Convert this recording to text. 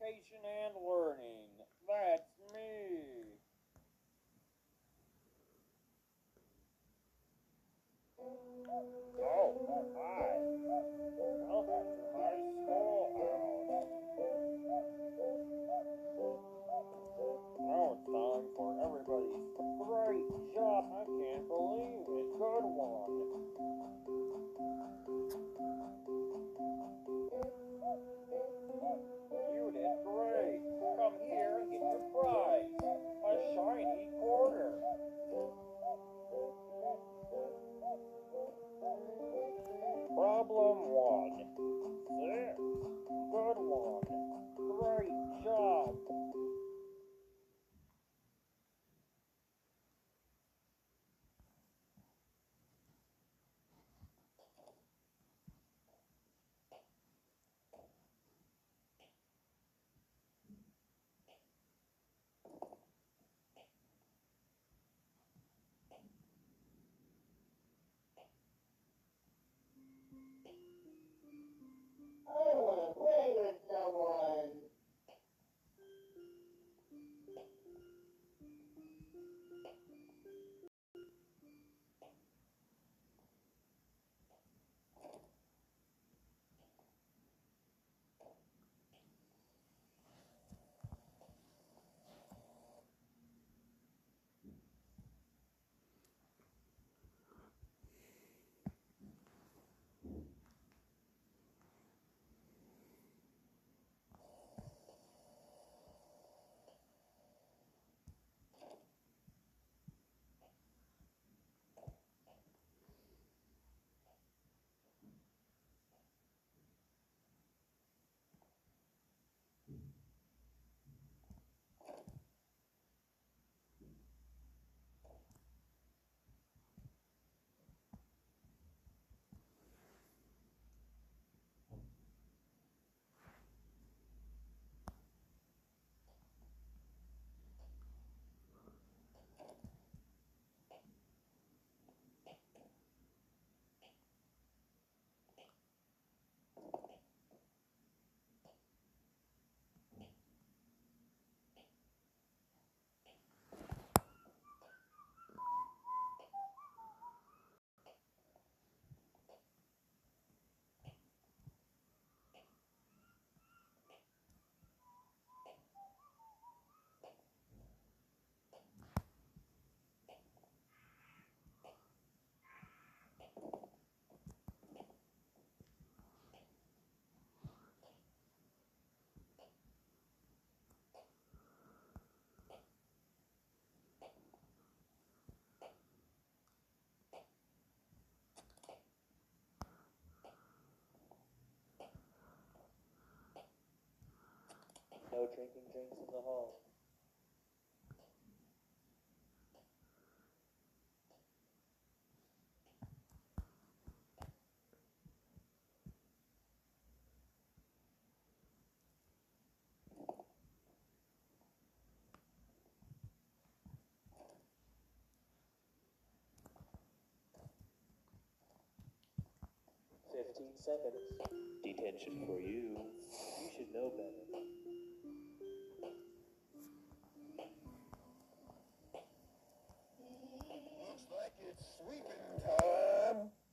education and learning. That's me. Oh, hi. Welcome to my schoolhouse. Now it's time for everybody's great job. I can't believe it. Good one. You did great. Come here and get your prize. A shiny quarter. Problem one. Six. Good one. Great job. I want to play with someone. No drinking drinks in the hall. Seconds. Detention for you. You should know better. Looks like it's sweeping time.